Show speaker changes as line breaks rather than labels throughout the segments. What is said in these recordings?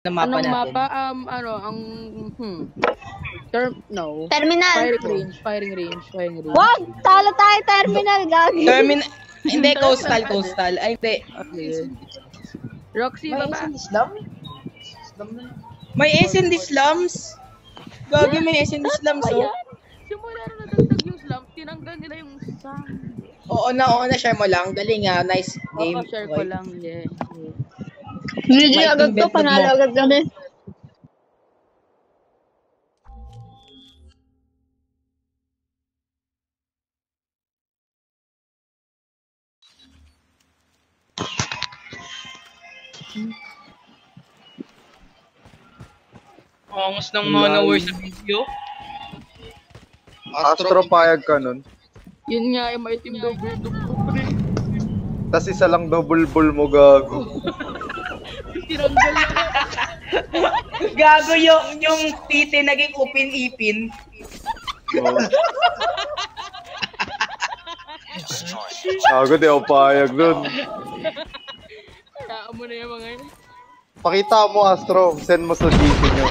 ng mapa
Anong
natin?
mapa? No.
Terminal.
Firing range.
Wag! Talo tayo terminal, gagi.
Hindi, coastal. Ay, hindi.
Okay. Roxy, baba.
May SND slums? Gagi, may SND slums, oh.
Simula na nadagdag yung slums, tinanggal nila yung sand.
Oo na, share mo lang. Dali nga, nice game.
Share ko lang, yeah.
GG agad to, panalo agad kami.
Angas ng mana war sa video.
Astro, payag ka nun.
Yun nga, yung maitim double ko pre.
Tas isa lang double ball mo, gago.
Tiranggal na.
Gago yung titi naging upin-ipin.
Gago, di ako payag nun.
Kaya mo na yung mga yun.
Pakita mo, Astro. Send mo sa GC nyo.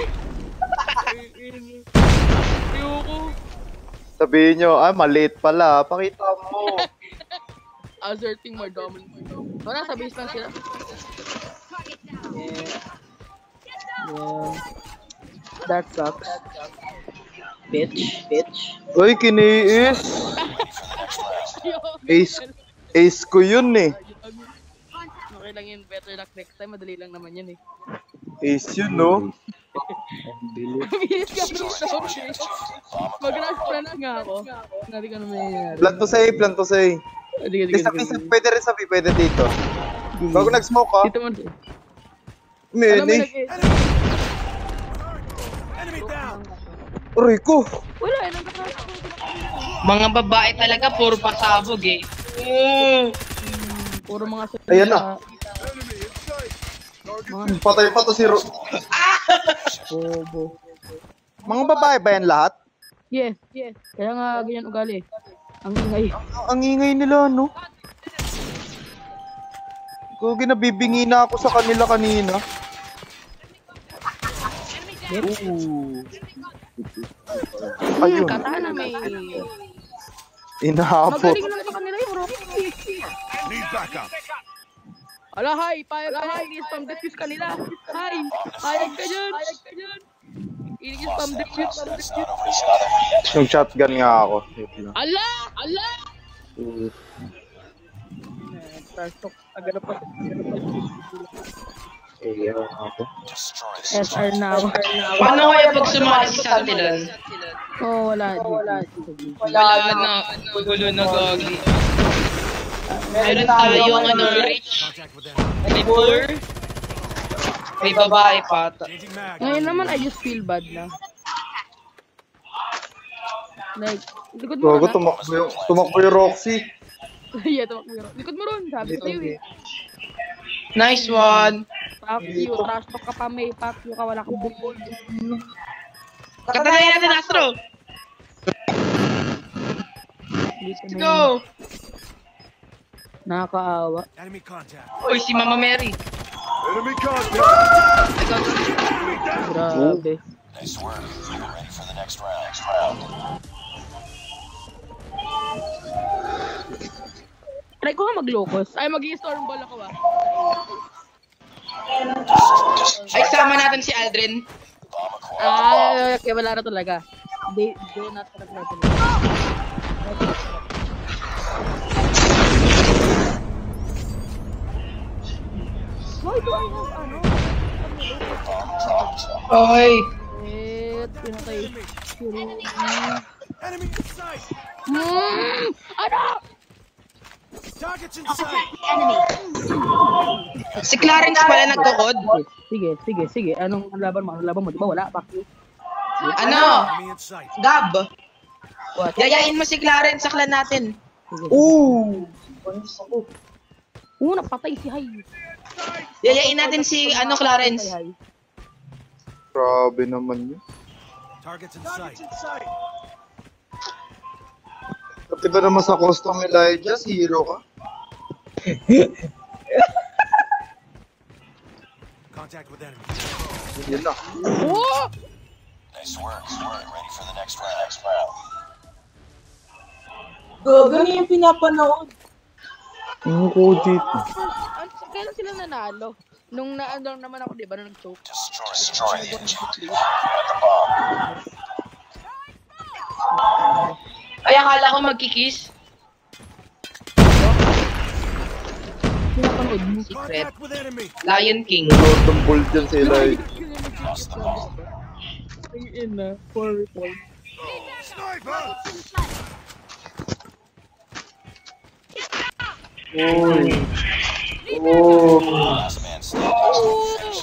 Ayoko.
Sabihin nyo, maliit pala. Pakita mo.
Asserting more dominant. Wala, sa base lang sila. Yeah. That sucks. Bitch.
Uy, kiniis. Ace ko yun eh.
Okay lang yun, better luck next time. Madali lang naman yun eh.
Ace yun, no?
Bilis ka bro, mag-rush plan nga ako. Hindi ka naman yan.
Plan to say. Pwede rin sabi, pwede dito. Bago nag-smoke ka.
Dito mo.
Mini. Aray ko.
Wala,
Mga babae talaga, puro pasabog eh.
puro mga
Ayan na. Patay pa to si
Bobo.
Mga babae ba yan lahat?
Yes. Kaya nga ganyan ugali. Ang ingay.
Ang ingay nila, no? Gogi, nabibingi na ako sa kanila kanina. Ayun.
Katana may...
Inahabot.
Magaling lang sa kanila yung Rocky. Ala, hi! Payag ka na! I-spam defuse kanila! Hi! Payag ka dyan! I-spam defuse!
Yung shotgun nga ako.
Ala! Starstock. Agad pa. SR na ako.
Paano kaya pag sumali si Santilon?
Wala.
Wala na. Gulo na gagi. Meron tayong rich. May poor. May babae pata.
Ngayon naman, I just feel bad na. Like, likod mo
Gogo,
na.
tumakbo yung Roxy.
Yeah, tumakbo yung likod mo ron, sabi sa'yo eh.
Nice one.
Fuck you, trash talk ka pa, may fuck you ka, wala kang bukol.
Katanayin natin, Astro. Let's go.
Nakakaawa.
Uy, si Mama Mary.
Grabe.
Nice work. You're ready for the next round.
Try ko nga mag-locus. Ay, mag-i-stormball ako ah.
Ay, sama natin si Aldrin.
Okay, wala na talaga. They not talaga. Why do I have ano?
Oy.
Pinatay.
Enemy in sight.
Ano?
Targets in sight.
Si Clarence pala nagkukod.
Sige. Anong laban mo? Di ba wala? Bakit?
Ano?
Enemy in sight.
Gab.
What?
Yayain mo si Clarence sa clan natin.
Napatay si Hay.
Yayain natin si Clarence.
Grabe naman yun.
Targets in sight.
Pati ba naman sa custom Elijah, hero ka?
Contact with enemy.
Yun na.
Oh!
Nice work. Ready for the next round.
Gano'n yung pinapanood.
Ang Codm.
Kailan sila nanalo? Nung naano naman ako, di ba, nung nag-choke?
Destroy the objective. Got the bomb.
Ay, akala ko magkikiss.
Pinapanood mo.
Secret.
Contact with enemy.
Lion King.
Lord ng ball dyan sila eh.
Lost the ball.
Ayun na, 4 points.
Sniper!
Uy. Oh.
Last man standing.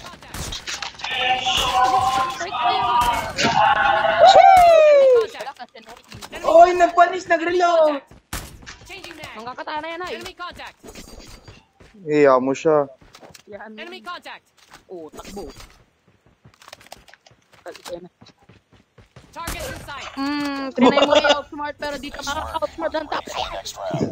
Oy, nagpanis, nag-reload.
Ang kakatana yan, ay.
Iya mo siya.
Yan. Enemy contact. Oh, takbo. Trinay mo yung outsmart pero di ka makaka-outsmart ang top.
Next round.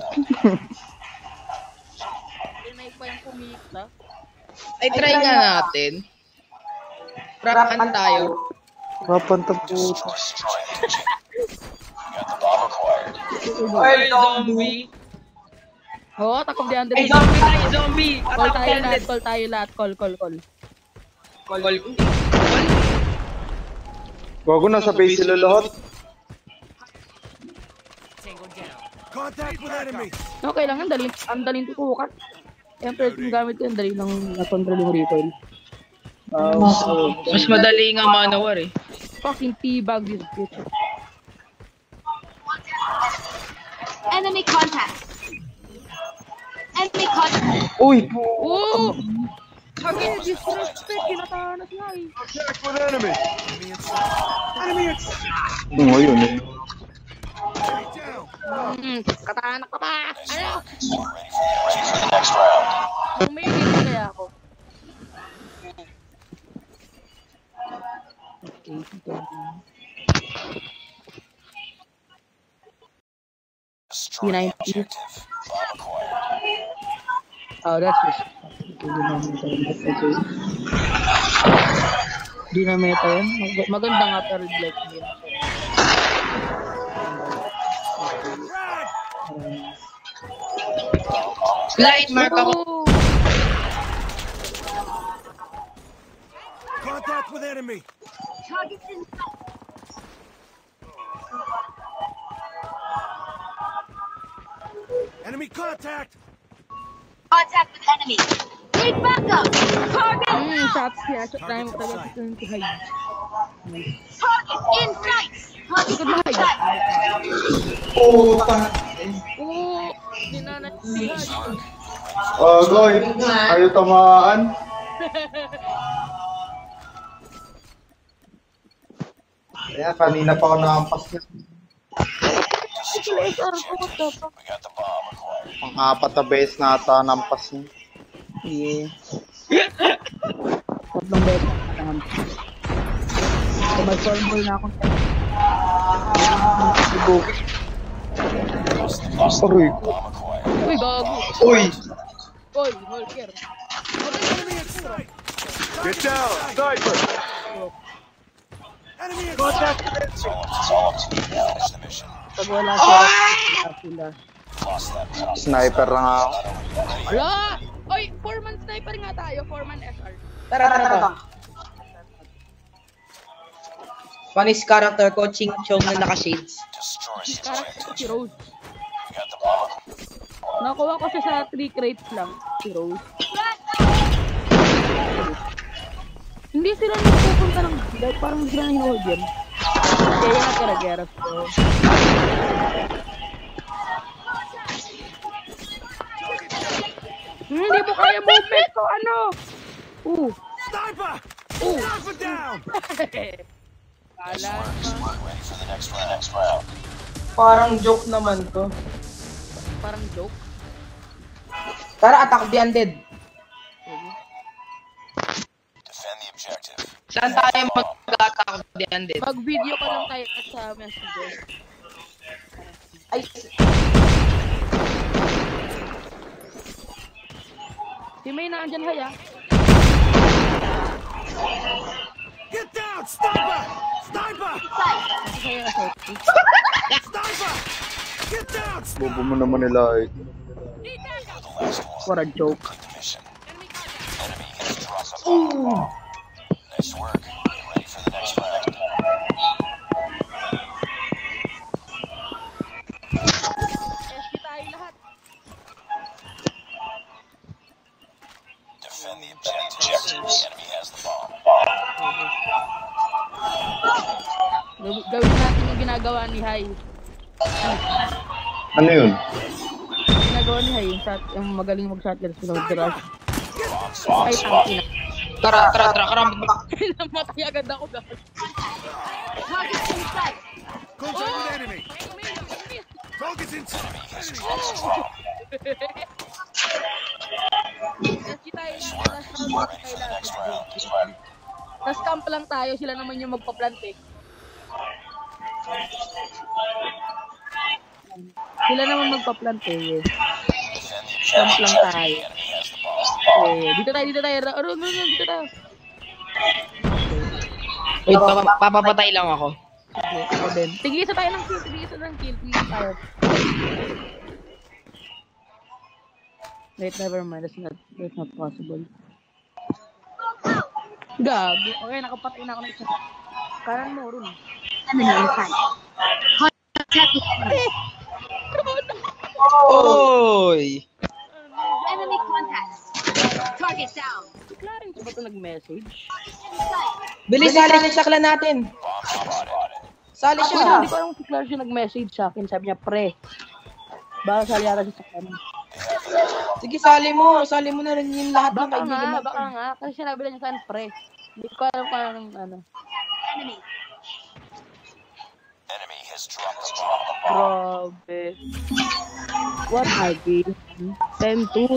Trinay pa yung kumita.
Ay, try nga natin. Rapan tayo.
Kapanta po.
Destroy the objective. Got the bomb acquired.
Oy,
Zombie.
Oo, takbo di Andre.
Ay, zombie tayo, zombie.
Call
Attack
tayo lahat,
ended.
call tayo lahat. Call.
Call.
Bago na sa base sila lahat.
Contact with enemy.
Okay lang, ang daling tutukan. Siyempre, yung gamit ko, ang dali lang na-control yung recoil.
Mas madali nga manowar eh.
Fucking teabag this bitch.
Enemy contact. Enemy contact.
Uy!
Oh! Kage, disrespect, kinatahan na siya eh.
Contact with enemy. Enemy inside.
Ngayon eh.
Enemy down.
Katana ka pa! Ano?
Ready for the next round.
Bumigil kaya ako.
Destroy the
P90.
objective. Bomb acquired.
Oh, that's just... Di na meta yun. Maganda nga pero like yun.
Light mark ako.
Oh!
Contact with enemy.
Targets in
Enemy contact.
contact with enemy. Take backup. Target.
Shots niya. Shot tayo mo talaga sa high.
Target in sight.
Ikot na high.
Oh,
Oo! Dinanat siya.
Goy! Ayaw tamaan. Kaya kanina pa ako nakampas niya.
We got the bomb acquired.
Pang-apat na beses na ata nampas niya.
Yeah. Tatlong beses na kung mag-formal na akong
Aroy.
Bomb acquired.
uy, gago!
Uy!
Uy, Holker!
Enemy in sight. Get down. Sniper. Enemy in sight.
It's all up to you. Finish the mission.
Pag wala sila.
Lost that battle.
Sniper na nga ako.
Ala! Uy, 4-man sniper nga tayo. 4-man SR.
tara. Panis character ko, Ching Chong na naka-shades.
Destroy the
Karakter ko si
objective.
Rose.
We got the bomb acquired.
Nakuha ko siya sa 3 crates lang. Si Rose. Hindi sila nagpupunta ng like, parang hindi sila hinohold yan. Kaya yung nakaragerap ko. Hindi mo kaya movement ko, ano?
Sniper.
Ooh.
Sniper down.
Kala.
Ready for the next round.
Parang joke naman to.
Parang joke.
Tara, attack the undead.
Defend the objective.
Saan tayo mag-attack diyan din?
Mag-video ka lang tayo sa messenger.
Ay,
Si May na andyan, haya.
Get down! Sniper! Sniper!
Kaya kasi.
Sniper! Get down!
Bobo mo naman nila eh.
For a joke.
Enemy has dropped a bomb. Nice work. Get ready for the next round.
SG tayo lahat.
Defend the objectives. The enemy has the bomb.
Gawin natin yung ginagawa ni Hai.
Ano yun?
Ginagawa ni Hai, yung magaling mag-shotgun sa mag-rush. Ay, tangina.
Tara.
Namatay agad ako, guys.
Contact with enemy! Target's inside!
Has dropped a bomb.
SG tayo lahat.
Ready for the next round.
Tapos camp lang tayo, sila naman yung magpa-plant eh. Sila naman magpa-plant eh.
Defend the
Camp lang
objectives.
tayo.
The enemy has the bomb.
Dito tayo. Dito tayo.
Wait, papapatay lang ako.
Sige, ako din. Tigisa tayo ng kill. Tigisa tayo. Wait, never mind. That's not possible. Gabi. Okay, nakapatay na ako ng isa. Kanan mo, Rune.
Oy!
Enemy contact. Target down.
Si Clarence ba ito nag-message?
Bilis, sali sa clan natin.
Bomb spotted.
Sali
Hindi
siya.
ko alam si Clarence yung nag-message sa akin. Sabi niya, pre. Baka sali yata siya sa kanan.
Sige, sali mo. Sali mo na rin yung lahat ng
Baka
kaibigan natin.
nga. Kasi sinabi lang niya sa akin, pre. Hindi ko alam kung anong ano.
Enemy.
Enemy has dropped a bomb.
Grabe. What are these? 10-2.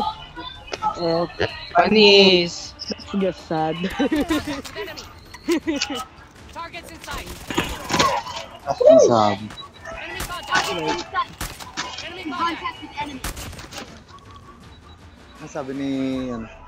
Panis!
That's just sad.
Targets in sight.
Ang sabi.
Enemy contact. Enemy contact.
Contact with enemy.
Ang sabi ni ano?